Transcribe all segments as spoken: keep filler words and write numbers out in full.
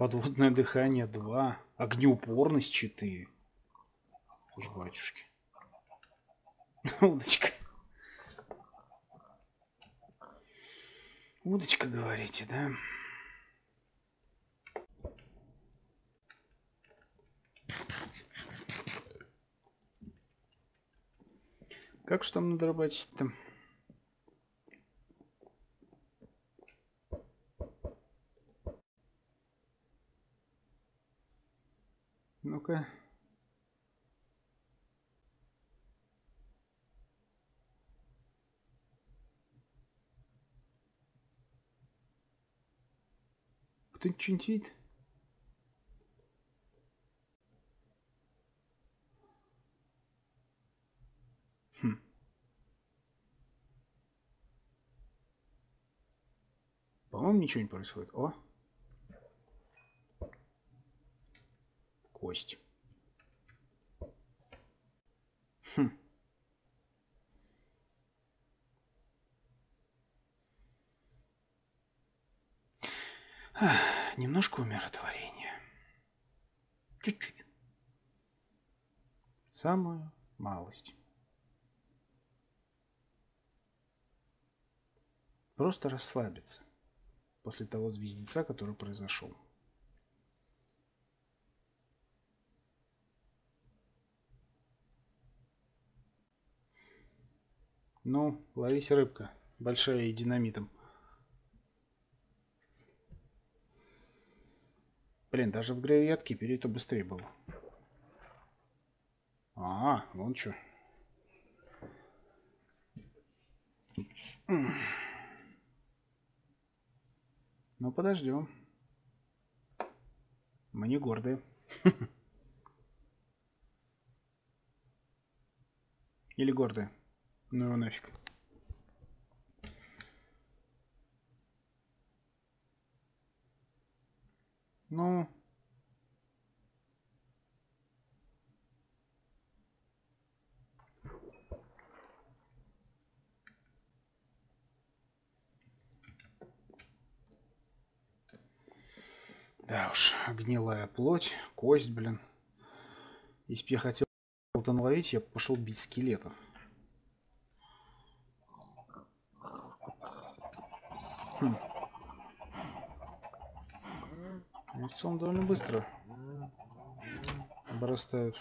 Подводное дыхание два. Огнеупорность четыре. Уж батюшки. Удочка. Удочка, говорите, да? Как же там надорабатить-то? Ну-ка. Кто-нибудь что-нибудь видит? Хм. По-моему, ничего не происходит. О! Кость. Хм. Ах, немножко умиротворения. Чуть-чуть. Самую малость. Просто расслабиться после того звездеца, который произошел. Ну, ловись, рыбка. Большая и динамитом. Блин, даже в гравиятке перейти быстрее было. А, вон что. Ну, подождем. Мы не гордые. Или гордые. Ну его нафиг. Ну... Да уж, гнилая плоть, кость, блин. Если бы я хотел это наловить, я бы пошел бить скелетов. Хм. Яйцом довольно быстро обрастают.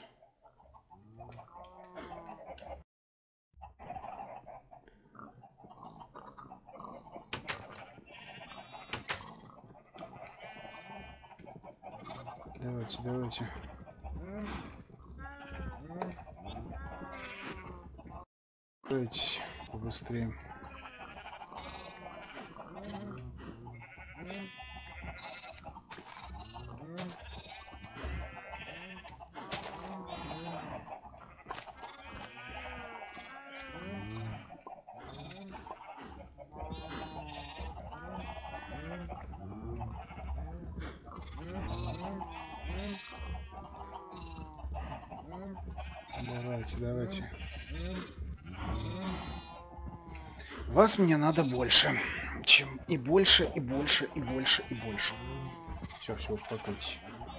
Давайте, давайте. Давайте побыстрее. Давайте, давайте. Вас мне надо больше. Чем и больше, и больше, и больше, и больше. Все, все, успокойтесь.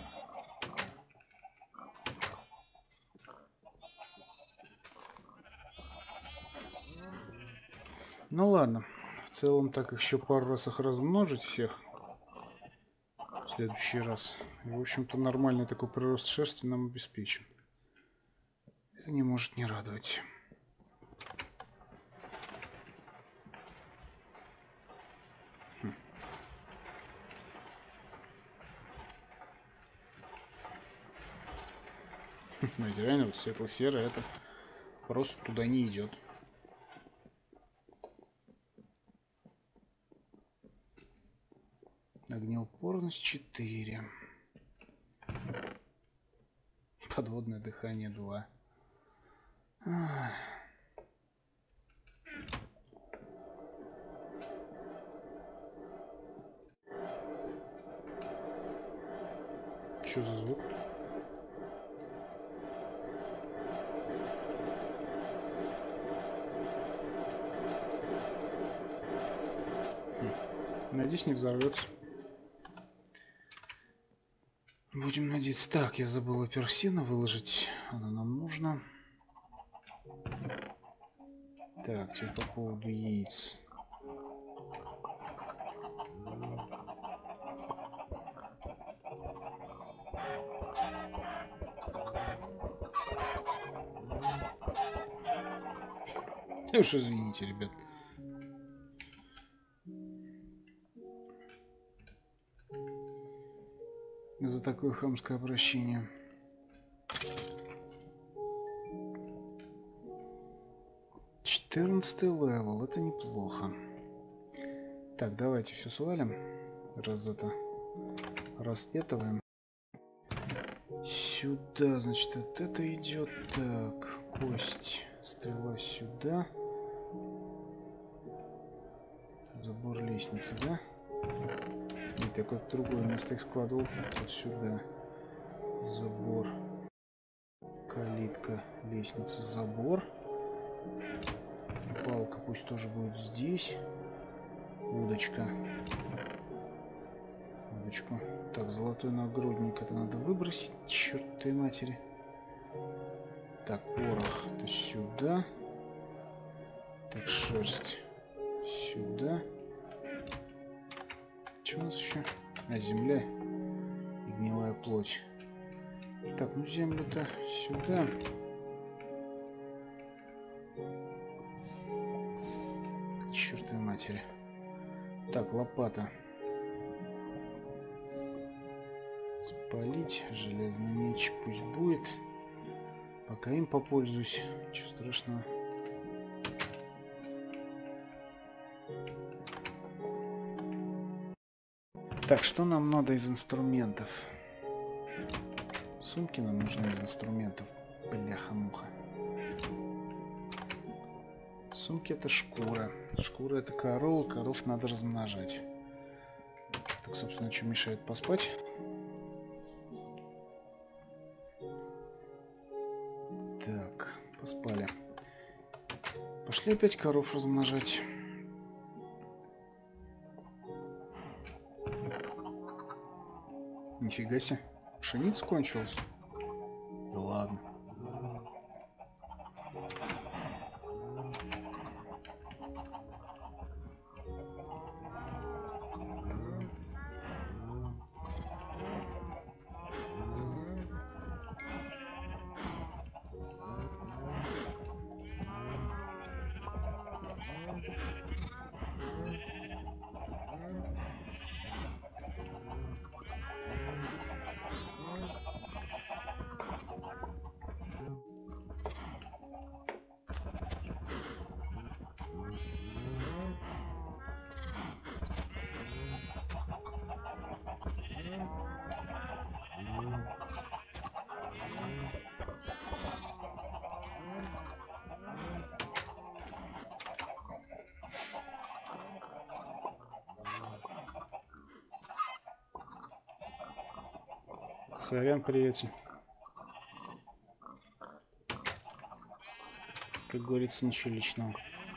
Ну ладно. В целом так еще пару раз их размножить всех. В следующий раз. И, в общем-то, нормальный такой прирост шерсти нам обеспечен. Это не может не радовать. Хм. Ну, это реально, вот светло-серое, это просто туда не идет. Огнеупорность четыре. Подводное дыхание два. Что за звук? Хм. Надеюсь, не взорвется. Будем надеяться. Так, я забыл апельсина выложить. Она нам нужна. Так, теперь по поводу яиц. И уж извините, ребят. За такое хамское обращение. четырнадцатый левел, это неплохо. Так, давайте все свалим. Раз это. Раз этого. Сюда, значит, вот это идет. Так, кость. Стрела сюда. Забор лестницы, да? И так вот в другое место их складывал. Вот сюда. Забор. Калитка. Лестница. Забор. Палка пусть тоже будет здесь. Удочка. Удочку. Так, золотой нагрудник. Это надо выбросить. Черт ты матери. Так, порох. Это сюда. Так, шерсть. Сюда. Что у нас еще? А, земля и гнилая плоть. Так, ну землю-то сюда. К чертовой матери. Так, лопата. Спалить. Железный меч пусть будет. Пока им попользуюсь. Ничего страшного. Так, что нам надо из инструментов? Сумки нам нужны из инструментов. Бляха-муха. Сумки — это шкура. Шкура — это корова. Коров надо размножать. Так, собственно, что мешает поспать? Так, поспали. Пошли опять коров размножать. Нифига себе. Пшеница кончилась. Да ладно. Сорян, приятель. Как говорится, ничего личного.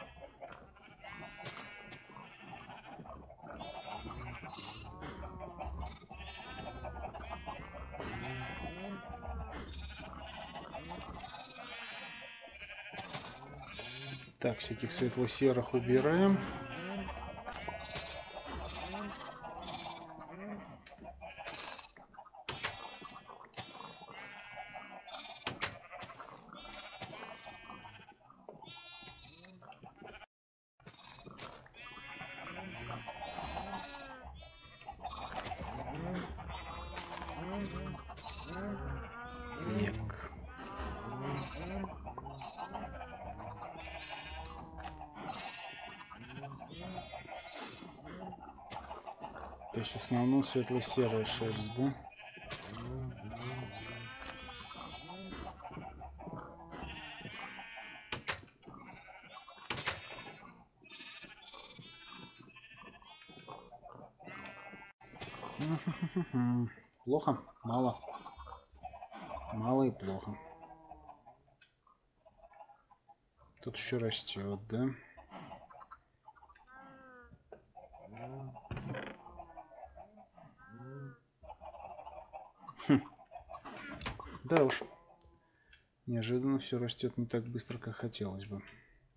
Так, всяких светло-серых убираем. Нет. То есть в основном светло-серая шерсть, да? Плохо? Мало. Мало и плохо. Тут еще растет, да? Хм. Да уж. Неожиданно все растет не так быстро, как хотелось бы.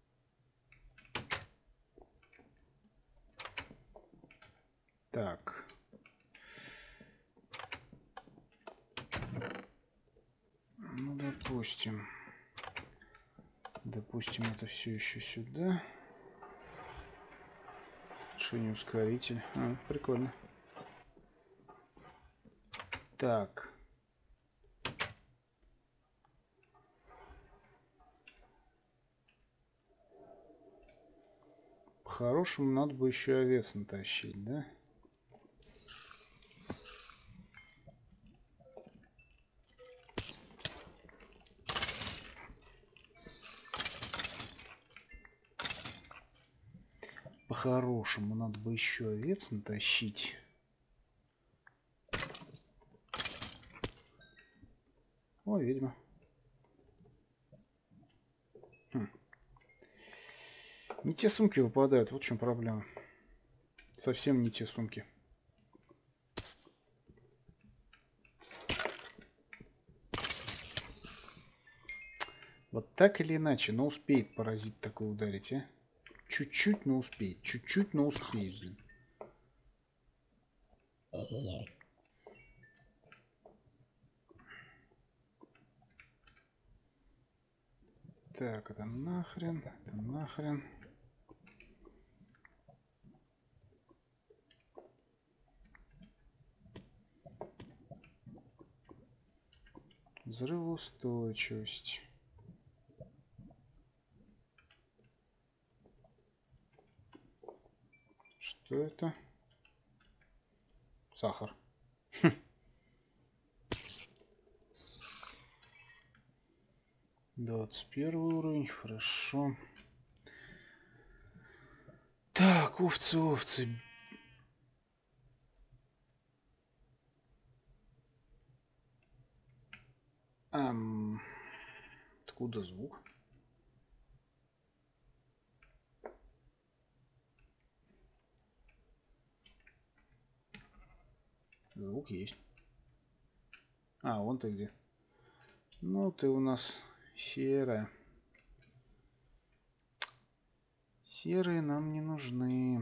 Так. Ну, допустим. Допустим, это все еще сюда. Решение ускоритель. А, прикольно. Так. По-хорошему, надо бы еще овец натащить, да? По-хорошему, надо бы еще овец натащить. О, ведьма. Хм. Не те сумки выпадают, вот в чем проблема. Совсем не те сумки. Вот так или иначе, но успеет паразит такой ударить, а? Чуть-чуть, но успеет. Чуть-чуть, но успеет, блин. Так, это нахрен, это нахрен. Взрывоустойчивость. Что это? Сахар. двадцать первый уровень, хорошо. Так, овцы, овцы. Ам... Откуда звук? Звук есть. А, вон ты где. Ну, ты у нас серая. Серые нам не нужны.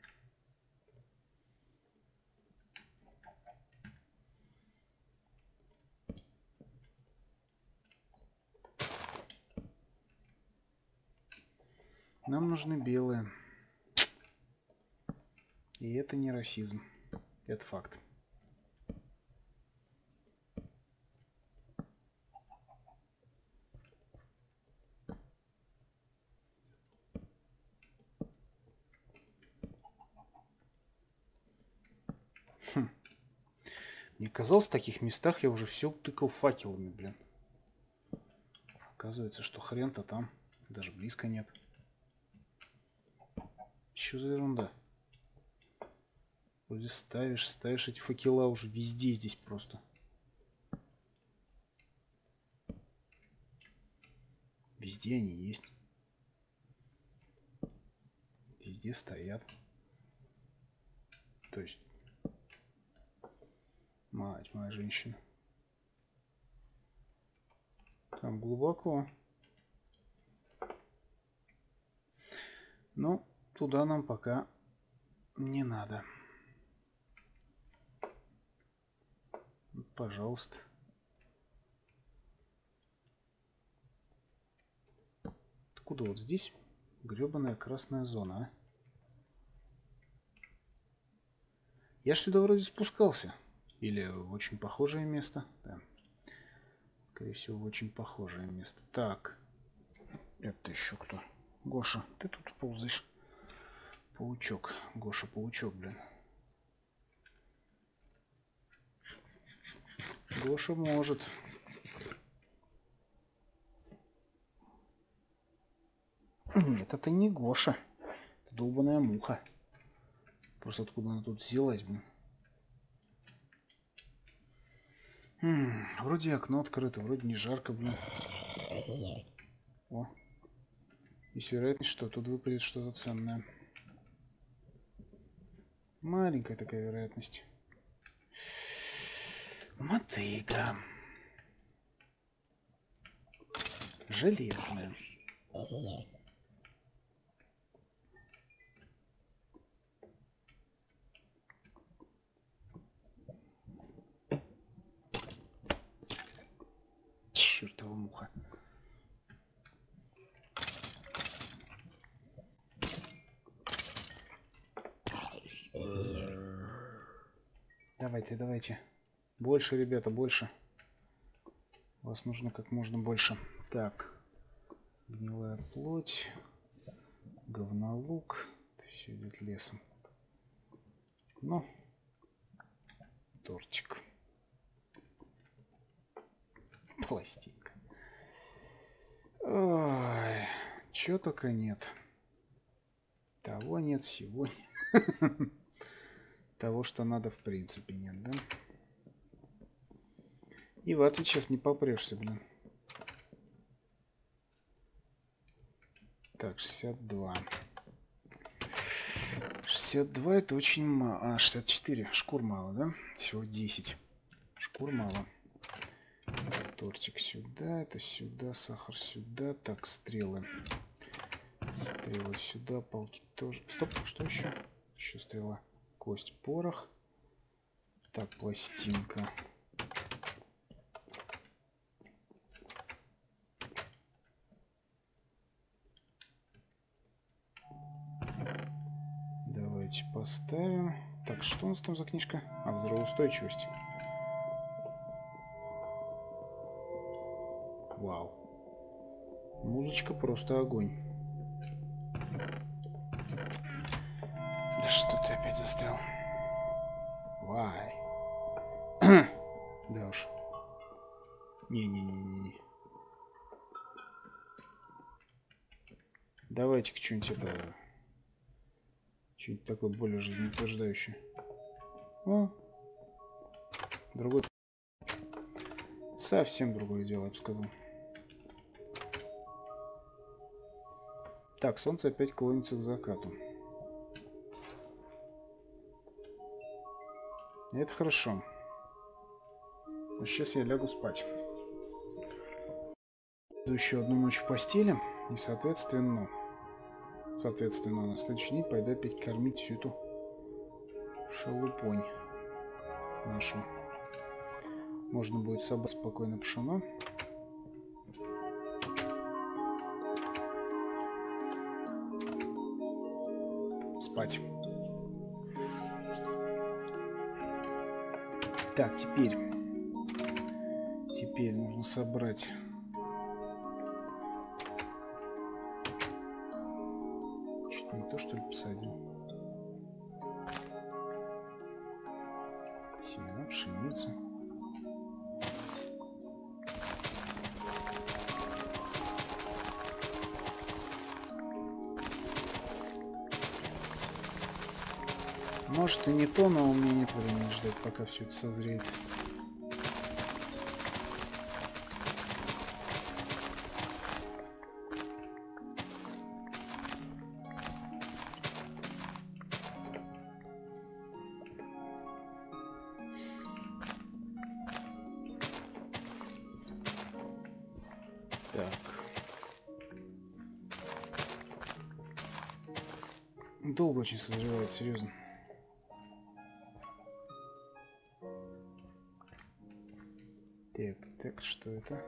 Нам нужны белые. И это не расизм. Это факт. Хм. Мне казалось, в таких местах я уже все утыкал факелами, блин. Оказывается, что хрен-то там даже близко нет. Что за ерунда? Вроде ставишь, ставишь эти факела уже везде здесь просто. Везде они есть. Везде стоят. То есть... Мать моя женщина. Там глубоко. Но туда нам пока не надо. Пожалуйста. Откуда вот здесь гребаная красная зона, а? Я ж сюда вроде спускался. Или в очень похожее место. Да. Скорее всего, в очень похожее место. Так. Это еще кто? Гоша, ты тут ползаешь. Паучок. Гоша, паучок, блин. Гоша может. Нет, это не Гоша. Это долбаная муха. Просто откуда она тут взялась, блин. М-м, вроде окно открыто, вроде не жарко, блин. О. Есть вероятность, что тут выпадет что-то ценное. Маленькая такая вероятность. Мотыга. Железная. Чёртова муха. Давайте, давайте. Больше, ребята, больше. Вас нужно как можно больше. Так. Гнилая плоть. Говнолук. Это все идет лесом. Ну. Тортик. Пластинка. Ой. Чё только нет. Того нет, всего нет. Того, что надо, в принципе, нет, да? И в ответ сейчас не попрешься, блин. Так, шестьдесят два. шестьдесят два это очень мало. А, шестьдесят четыре. Шкур мало, да? Всего десять. Шкур мало. Тортик сюда, это сюда, сахар сюда. Так, стрелы. Стрелы сюда, палки тоже. Стоп, что еще? Еще стрела. Кость, порох. Так, пластинка. Давайте поставим. Так, что у нас там за книжка? А, взрывоустойчивость. Вау. Музычка просто огонь. Да что ты опять застрял? Вай. Да уж. Не-не-не-не-не. Давайте-ка что-нибудь это... Что-нибудь такое более жизнеутверждающее. О. Другой... Совсем другое дело, я бы сказал. Так, солнце опять клонится к закату. Это хорошо. А сейчас я лягу спать. Буду еще одну ночь в постели. И, соответственно, соответственно, на следующий день пойду опять кормить всю эту шелупонь нашу. Можно будет собрать спокойно пшено. Спать. Так, теперь. Теперь нужно собрать. Что-то не то, что ли, посадил. Семена пшеницы. Может и не то, но у меня нет времени ждать, пока все это созреет. Так. Долго очень созревает, серьезно. Так, так, что это?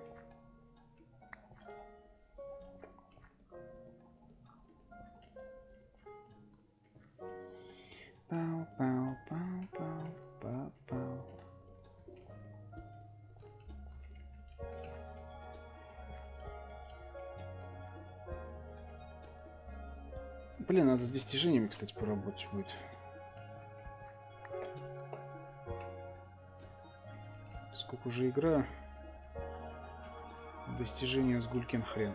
Пау, пау, пау, пау, пау, пау. Блин, надо с достижениями, кстати, поработать будет. Сколько уже играю. Достижения с гулькин хрен.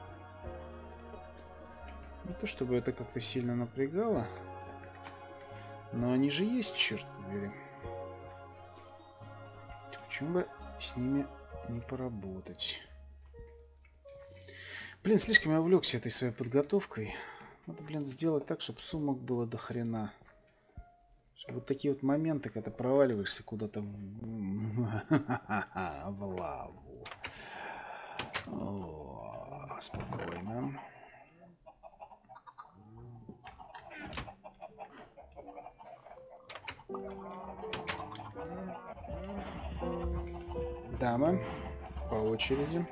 Не то чтобы это как-то сильно напрягало, но они же есть, черт побери. Почему бы с ними не поработать? Блин, слишком я увлекся этой своей подготовкой. Надо, блин, сделать так, чтобы сумок было до хрена. Вот такие вот моменты, когда проваливаешься куда-то в... в лаву. О, спокойно. Дама. По очереди.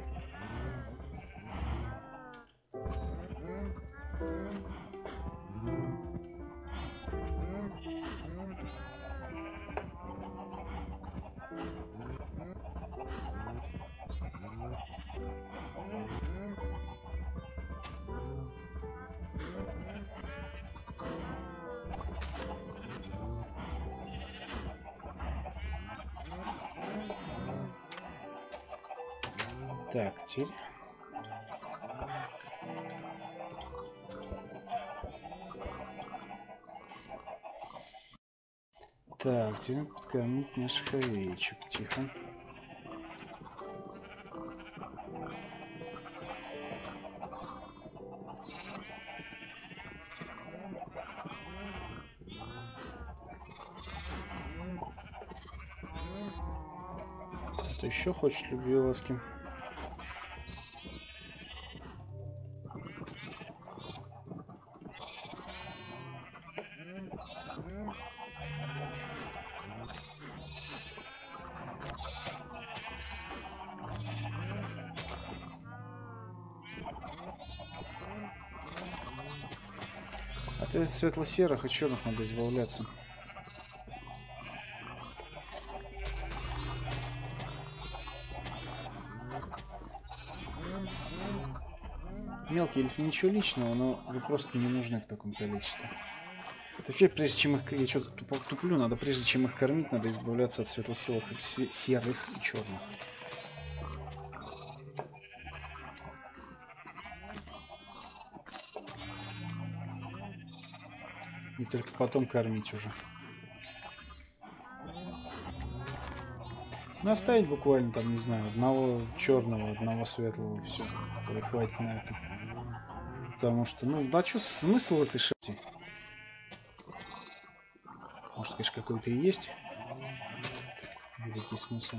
Так, теперь... Так, теперь подкормить наших овечек. Тихо. Кто еще хочет любви и ласки? От светло-серых и черных надо избавляться. Мелкие эльфы, ничего личного, но вы просто не нужны в таком количестве. Это вообще, прежде чем их... Я что-то туплю, надо, прежде чем их кормить, надо избавляться от светло-серых, серых и черных. И только потом кормить уже. Ну, оставить буквально там, не знаю, одного черного, одного светлого, все. И хватит на это. Потому что, ну, а что смысл этой шерсти? Может, конечно, какой-то и есть великий смысл.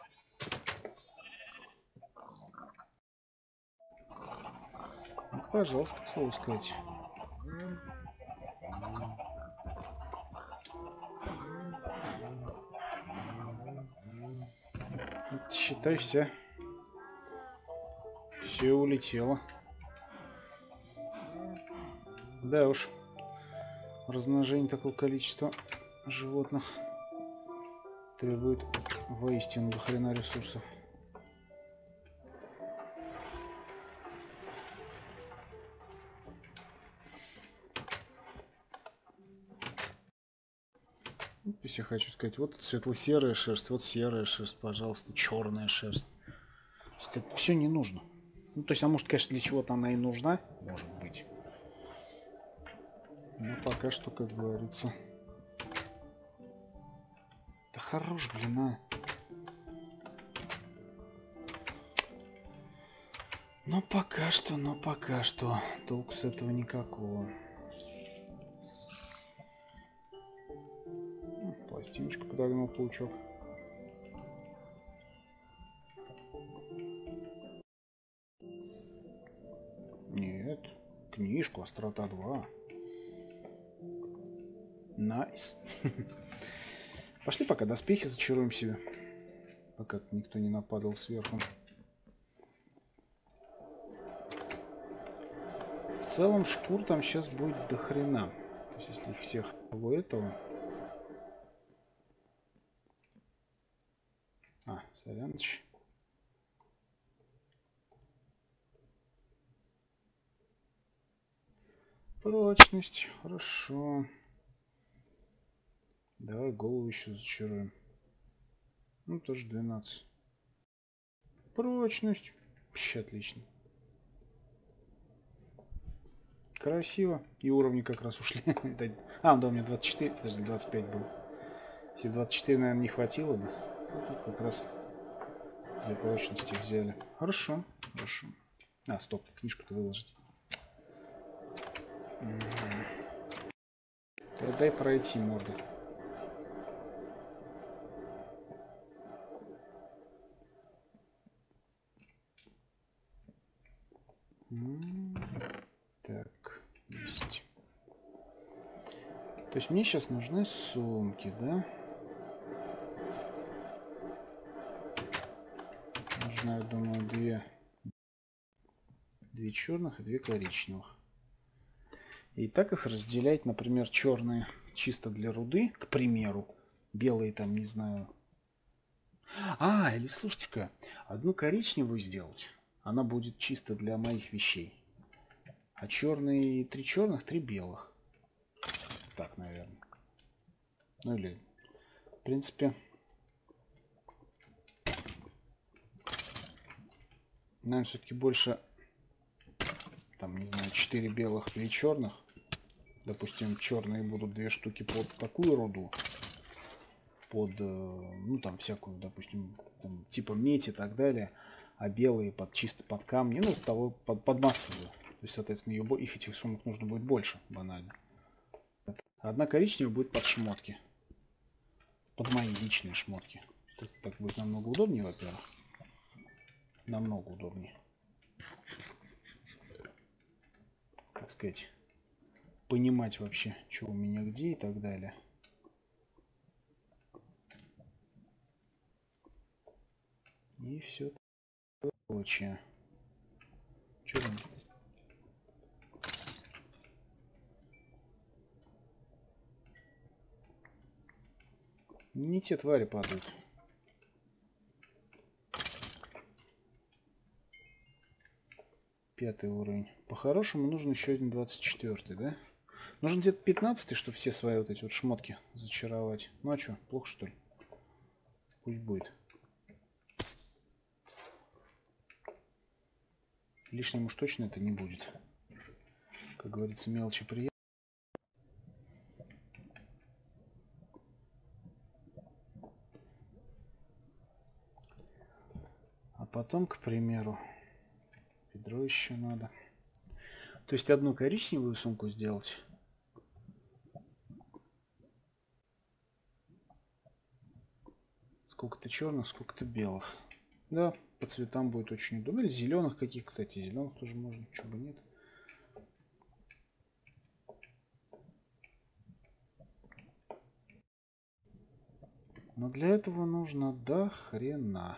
Ну, пожалуйста, к слову сказать. Вот, считай, вся. Все улетело. Да уж. Размножение такого количества животных требует воистину до хрена ресурсов. Если я хочу сказать, вот светло-серая шерсть, вот серая шерсть, пожалуйста, черная шерсть. То есть это все не нужно. Ну, то есть, а может, конечно, для чего-то она и нужна, может быть. Но пока что, как говорится... Да хорош, блин, а. Но пока что, но пока что. Толку с этого никакого. Пластиночку подогнал паучок. Нет. Книжку Острота два. Найс. Пошли пока доспехи зачаруем себе. Пока никто не нападал сверху. В целом шкур там сейчас будет до хрена. То есть если их всех того этого... А, соряныч. Прочность. Хорошо. Давай голову еще зачаруем. Ну, тоже двенадцать. Прочность. Вообще отлично. Красиво. И уровни как раз ушли. А, да, у меня двадцать четыре, даже двадцать пять был. Если двадцать четыре, наверное, не хватило бы. Тут как раз для прочности взяли. Хорошо, хорошо. А, стоп, книжку-то выложить. Дай пройти, морды. Так, есть. То есть мне сейчас нужны сумки, да? Нужно, я думаю, две, две черных и две коричневых. И так их разделять, например, черные чисто для руды, к примеру, белые там, не знаю. А, или слушайте-ка, одну коричневую сделать. Она будет чисто для моих вещей. А черные, три черных, три белых. Так, наверное. Ну или, в принципе, наверное, все-таки больше, там, не знаю, четыре белых, три черных. Допустим, черные будут две штуки под такую руду. Под, ну, там, всякую, допустим, там, типа медь и так далее. А белые под чисто под камни, ну, того, под, под массовую. То есть, соответственно, ее, их этих сумок нужно будет больше, банально. Одна коричневая будет под шмотки. Под мои личные шмотки. Так, так будет намного удобнее, во-первых. Намного удобнее. Так сказать, понимать вообще, что у меня где и так далее. И все прочее. Что там? Не те твари падают. Пятый уровень. По-хорошему нужен еще один двадцать четвёртый, да? Нужен где-то пятнадцатый, чтобы все свои вот эти вот шмотки зачаровать. Ну а что, плохо что ли? Пусть будет. Лишним уж точно это не будет. Как говорится, мелочи приятно. А потом, к примеру, ведро еще надо. То есть одну коричневую сумку сделать. Сколько-то черных, сколько-то белых. Да, по цветам будет очень удобно. Или зеленых каких, кстати, зеленых тоже можно, чего бы нет. Но для этого нужно до хрена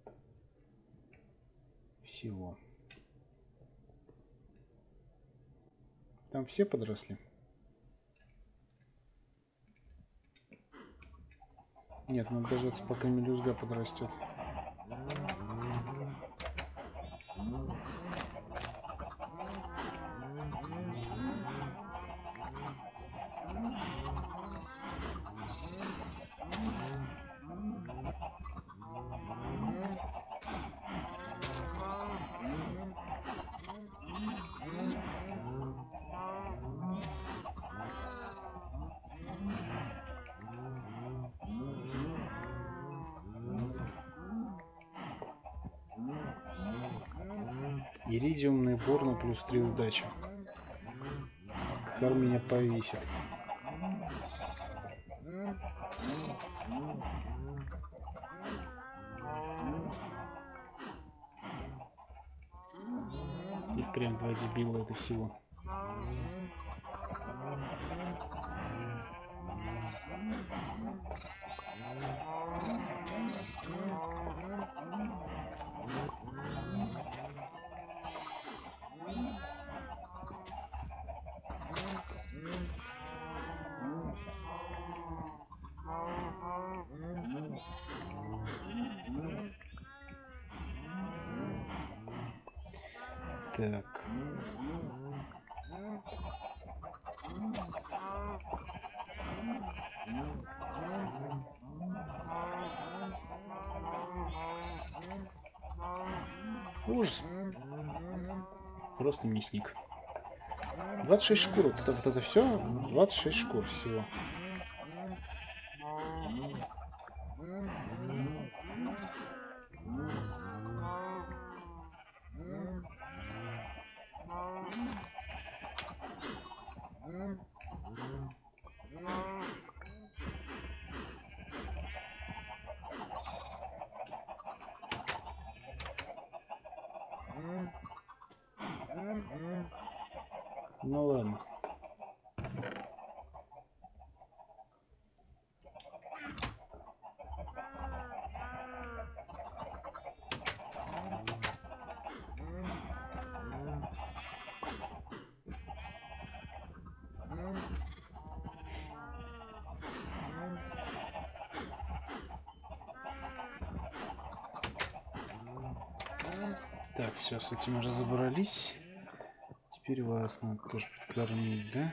всего. Там все подросли? Нет, надо дождаться, пока мелюзга подрастет. Иридиумный борна плюс три удачи. Хар меня повесит. И впрямь два дебила это сила. Так. Ужас. Просто мясник. двадцать шесть шкур. Вот это, вот это все. двадцать шесть шкур всего. Ну ладно. Так, все, с этим разобрались. Теперь вас надо тоже подкормить, да?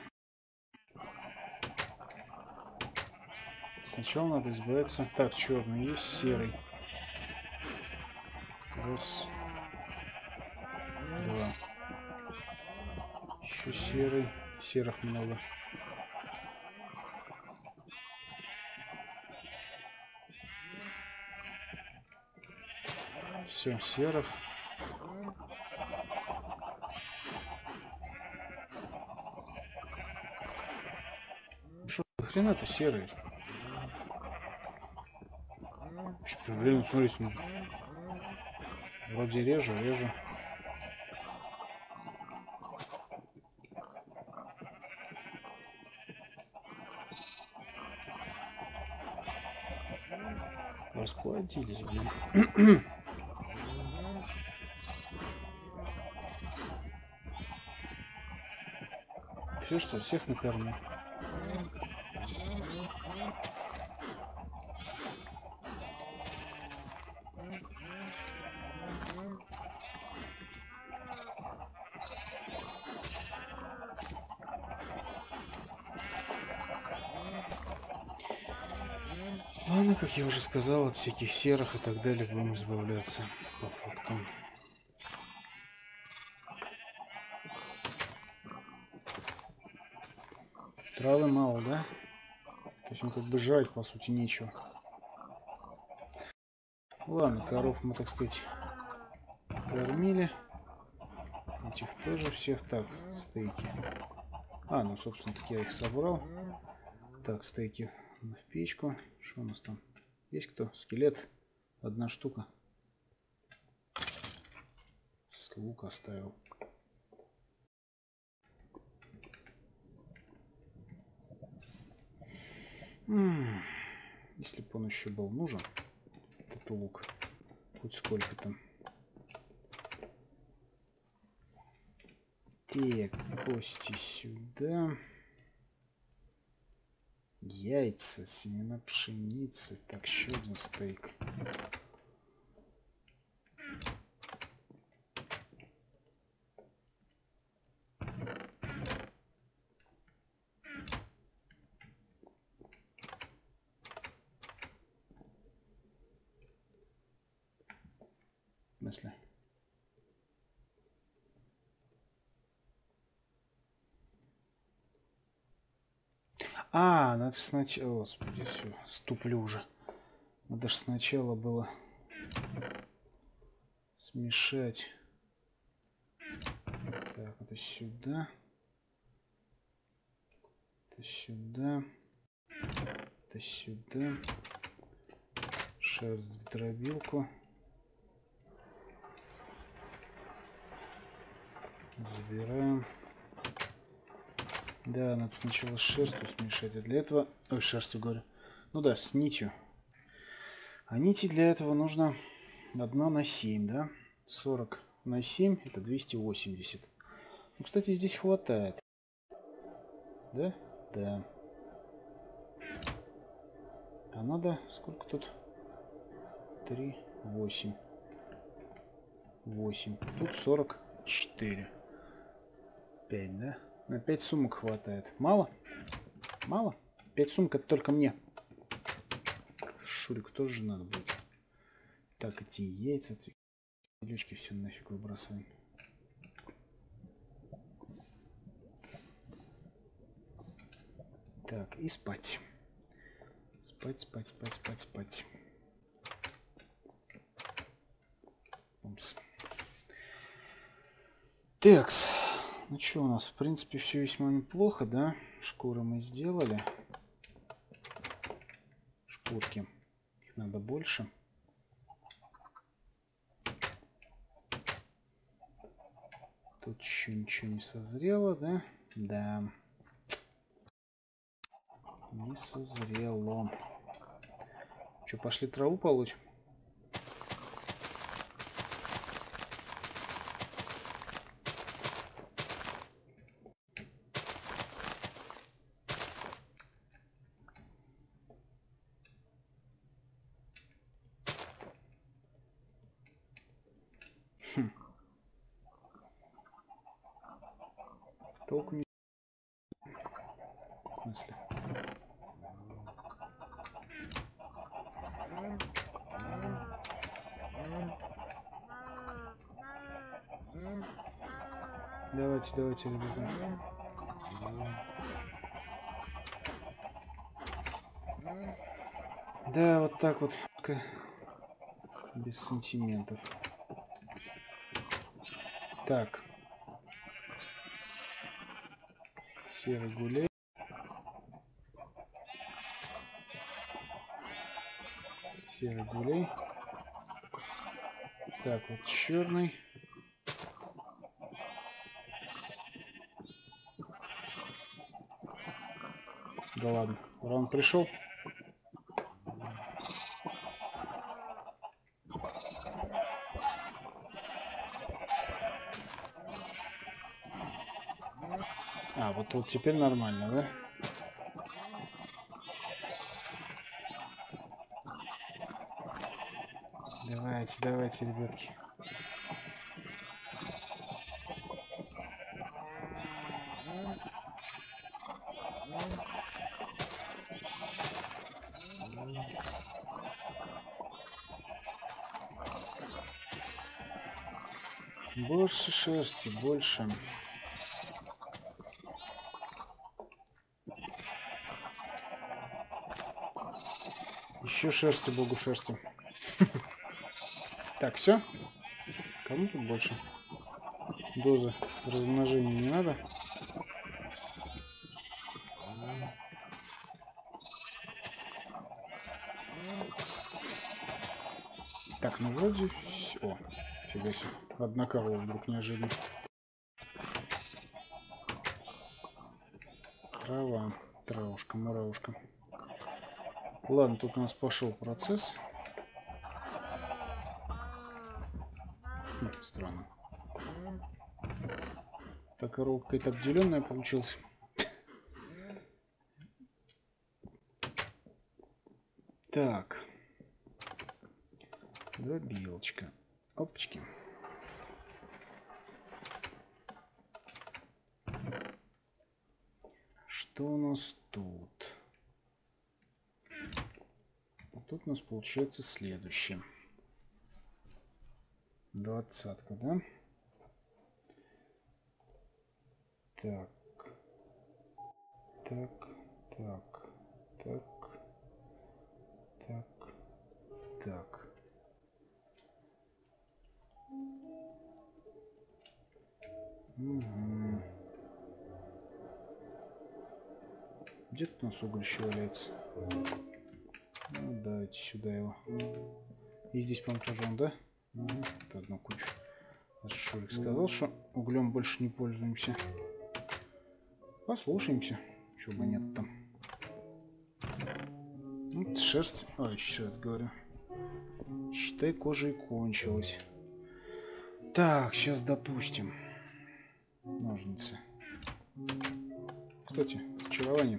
Сначала надо избавиться. Так, черный есть, серый. Раз. Два. Еще серый. Серых много. Все, серых. Что хрена-то серый? Что проблема? Смотрите, ну, вроде режу, режу. Расплодились, блин. Все, что, всех накормил. Ладно, как я уже сказал, от всяких серых и так далее будем избавляться по факту. Травы мало, да? То есть им как бы жрать, по сути, нечего. Ладно, коров мы, так сказать, кормили. Этих тоже всех. Так, стейки. А, ну, собственно, таки я их собрал. Так, стейки в печку. Что у нас там? Есть кто? Скелет. Одна штука. Слуг оставил. М-м-м. Если бы он еще был нужен, этот лук, хоть сколько там. Так, кости сюда. Яйца, семена пшеницы. Так, еще один стейк. В смысле? А, надо сначала... Господи, все, ступлю уже. Надо же сначала было смешать. Так, это сюда. Это сюда. Это сюда. Шерсть в дробилку. Забираем. Да, надо сначала с шерстью смешать. А для этого... Ой, шерстью говорю. Ну да, с нитью. А нити для этого нужно одна на семь, да? сорок на семь это двести восемьдесят. Ну, кстати, здесь хватает. Да? Да. А надо... Сколько тут? три, восемь. восемь. Тут сорок четыре. пять, да? На пять сумок хватает. Мало? Мало? пять сумок это только мне. Шурику тоже надо будет. Так, эти яйца, эти лючки все нафиг выбрасываем. Так, и спать. Спать, спать, спать, спать, спать. Умс. Такс. Ну что у нас? В принципе, все весьма неплохо, да? Шкуры мы сделали. Шкурки. Их надо больше. Тут еще ничего не созрело, да? Да. Не созрело. Че, пошли траву получим? Хм. Толку не... В смысле? Давайте, давайте, ребята. Да, вот так вот. Без сантиментов. Так. Серый гуляй. Серый гуляй. Так, вот черный. Да ладно, раунд пришел. А, вот тут теперь нормально, да? Давайте, давайте, ребятки. Больше шерсти, больше. Еще шерсти, богу шерсти. Так, все? Кому тут больше? Дозы размножения не надо. Так, ну вроде все. О, фига себе. Одна корова вдруг неожиданно. Трава, травушка, муравушка. Ладно, тут у нас пошел процесс. Хм, странно. Так, корова какая-то обделенная получилась. Так. Дробилочка. Опачки. Что у нас тут? Вот тут у нас получается следующее. Двадцатка, да? Так. Так. Так. Так. Так. Так. Угу. Где-то у нас уголь еще валяется. Ну, давайте сюда его. И здесь, по-моему, тоже он, да? Угу. Это одну кучу. Шурик сказал, что углем больше не пользуемся. Послушаемся. Чего бы нет там. Вот шерсть. Ой, еще раз говорю. Считай, кожа и кончилась. Так, сейчас допустим. Ножницы. Кстати, зачарование.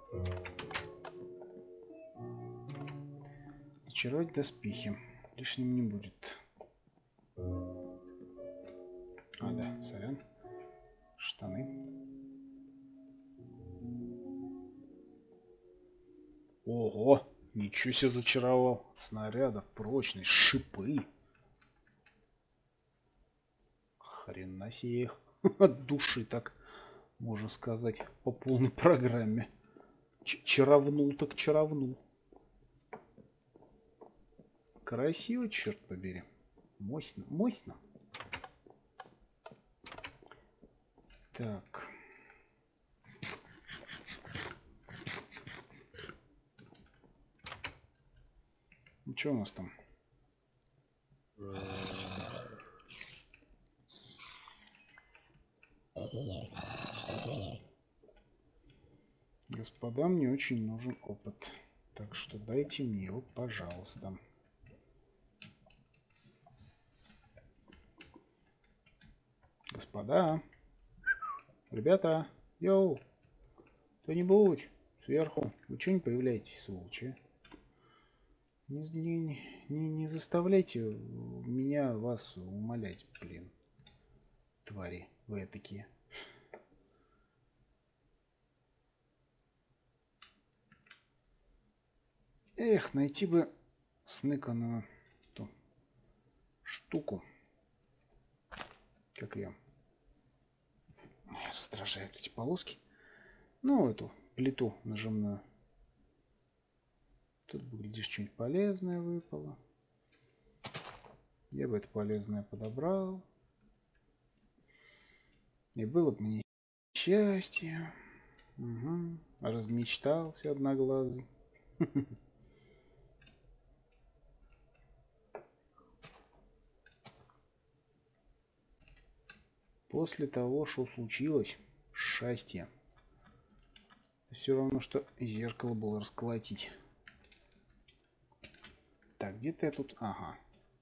Зачаровать доспехи. Лишним не будет. А, да, сорян. Штаны. Ого! Ничего себе зачаровал. Снарядов, прочность, шипы. Хрена себе их. От души так, можно сказать, по полной программе. Ч чаровнул так чаровнул. Красиво, черт побери. Мощно, мощно. Так. Ну, что у нас там? Господа, мне очень нужен опыт. Так что дайте мне его, пожалуйста. Господа. Ребята. Йоу. Кто-нибудь сверху. Вы что не появляетесь, сволочи? Не, не, не, не заставляйте меня вас умолять, блин. Твари вы такие. Эх, найти бы сныканную ту штуку. Как ее? Раздражают эти полоски. Ну, эту плиту нажимную. Тут бы, глядишь, что-нибудь полезное выпало. Я бы это полезное подобрал. И было бы мне счастье. Угу. Размечтался одноглазый. После того, что случилось, счастье. Это все равно, что зеркало было расколотить. Так, где-то я тут... Ага.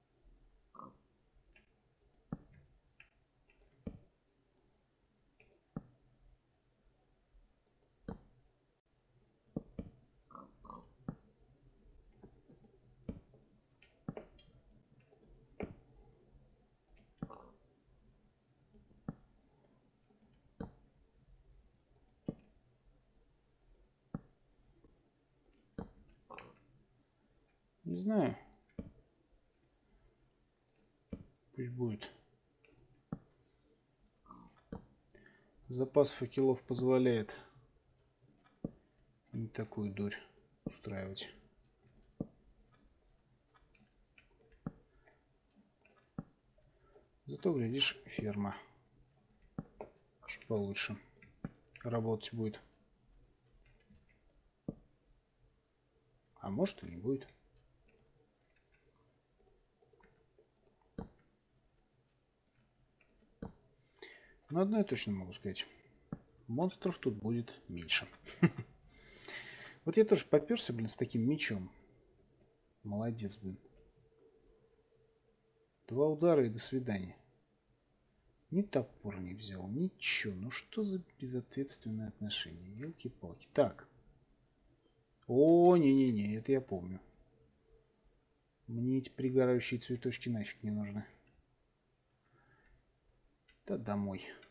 Не знаю. Пусть будет. Запас факелов позволяет не такую дурь устраивать. Зато, глядишь, ферма чуть получше работать будет. А может и не будет. Но одно я точно могу сказать. Монстров тут будет меньше. Вот я тоже попёрся, блин, с таким мечом. Молодец, блин. Два удара и до свидания. Ни топор не взял, ничего. Ну что за безответственное отношение? Ёлки-палки. Так. О, не-не-не, это я помню. Мне эти пригорающие цветочки нафиг не нужны. Да домой.